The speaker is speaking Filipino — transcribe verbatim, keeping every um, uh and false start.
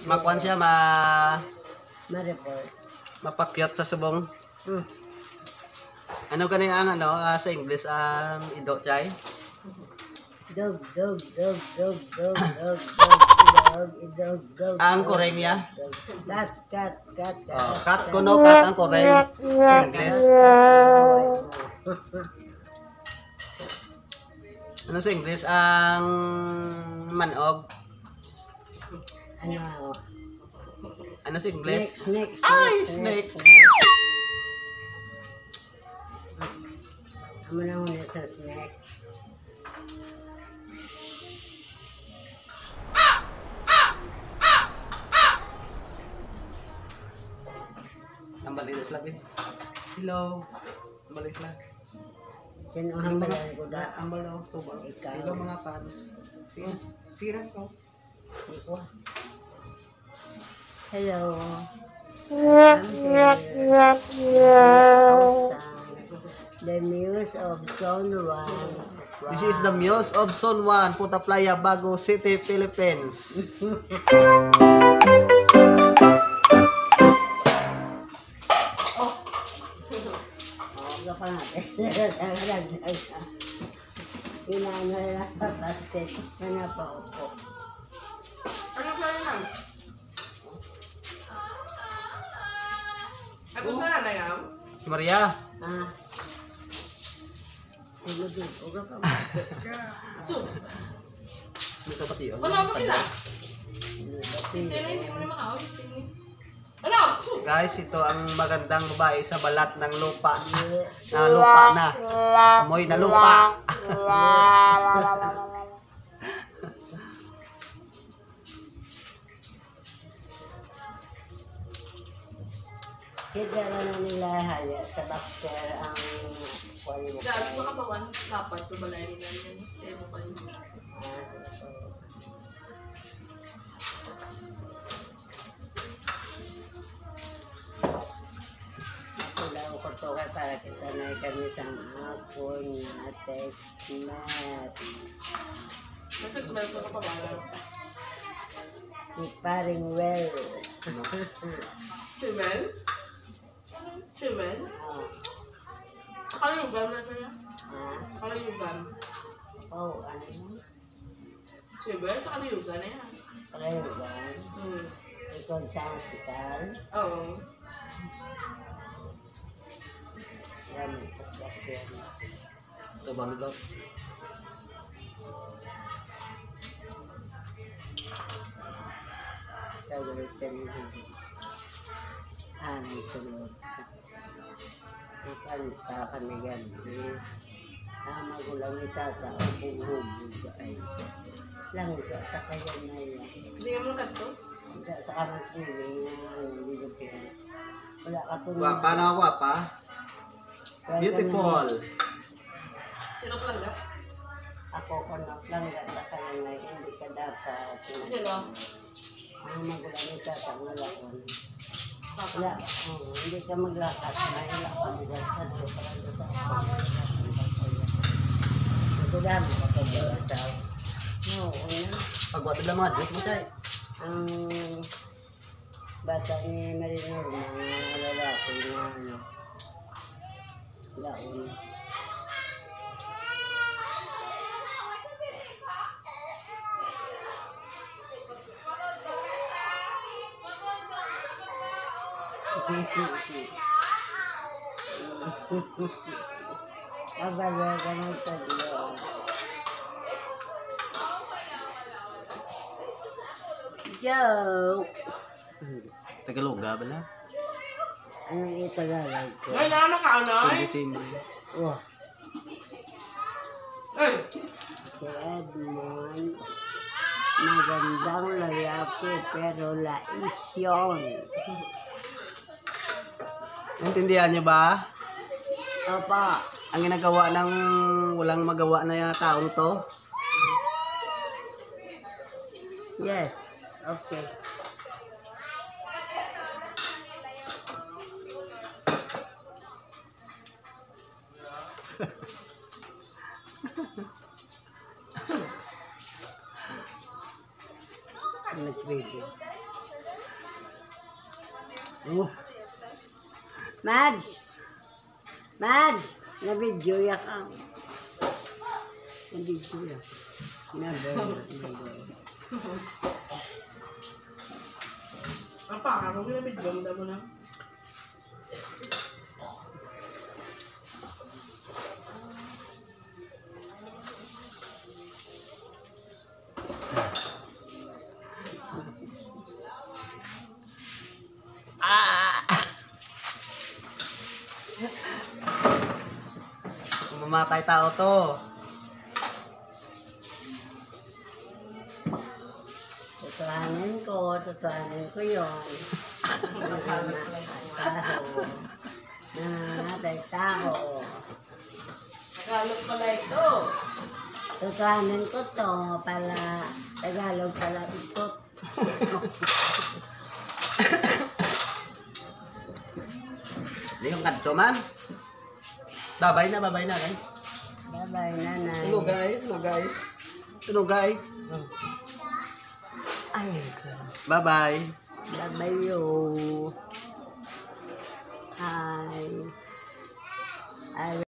Makuan siya, ma... Ma-report. mapakyot sa subong. Hmm. Ano gani ang ano, ah, sa English ang ido, chay? Dog, dog, dog, dog, dog, dog, dog, dog, dog, Ang koreng ya? Cat, cat, cat, cat. Oh, kat kuno, kat ang koreng sa English. Ano sa English ang manog? Ano? Ano sa English? Snake, snake, Ay, snake. Ano na muna sa snake? Nambalis lang eh. Hello. Nambalis lang. Sino ang bayan ko da? Ambal daw, subang. Ikaw. Hello mga fans. Sige, sige na ikaw. Ikaw. Hello. I'm here. The Muse of Zone one. This is the Muse of Zone one, Punta Playa, Bago City, Philippines. Pa natin. Inaano na sa basket na napaupo. Ano ka na? Ako sana na yan? Si Maria. Ah. Ano din? Uga pa basket ka. So, Dito pati yun. wala ka pila. Kasi na hindi mo na makawag. Wala! So, Guys, ito ang magandang babae sa balat ng lupa. Na lupa na. Amoy na lupa. Kita na na nila haya sa bakter ang kwali mo. dahil sa kapawan, dapat tubalay nila yan. Kaya mo pa yun. Wala ko to kay para kita na kami sa hapon na text mat. Kasi sumaya sa kapawan. Si paring well. Chimel? Chimel? Ah. Akala yung gam na siya. Ah. Akala yung gam. Oh, ano yun? Chimel? Sa akala yung gam na yan. Pareho ba? Hmm. Ikaw sa hospital? Oo. Yan, pagkakyan. Ito ba nito? Kagalitan mo. Ano sunod? Ang kakanigan. Ang magulang ni tata o buhubog ay lang ka sa kaya na yan. Hindi ka mo kato? Sa kamang piling na hindi ko pila. Wala ka tunod. Guwapa na guwapa. Beautiful. Sino ka lang ka? Ako ko na lang sa kanya na hindi ka dapat. Sino? Ang magulang ni tata ang lalakon. Wala, oh, hindi ka maglakad. Mahila ka maglakad. Parang sa ako. Nagudam ka pa ba sa no, una. Pagwata lang mga Diyos mo siya eh. Ang bata ni Marinor, mga lalaki na ano. Laon. Abala ka ng taglo. Joke! Tagaloga ba na? Anong itagalag ko? Ay, naman ka, anay? December. Wah, Ay! si Edmond. Magandang lalaki pero lais yun. Naintindihan niyo ba? Opo. Ang ginagawa ng walang magawa na taong to? Yes. Okay. Let's video. Oh. Mads! Mads! Na-video ya ka. Na-video ya. Na-video. Apa, ako pinapidyo mo mo na. Mamatay tao to. Tutuhanin ko, tutuhanin ko yun. Tao. Nangangatay tao. Tagalog pala ito. Tutuhanin ko to pala. Tagalog pala ito. Hindi yung kanto man. Babay na, babay na, guys. Bye-bye, nanay. Tunugay, tunugay. Tunugay. Ay, Bye-bye. bye-bye yo. Hi. I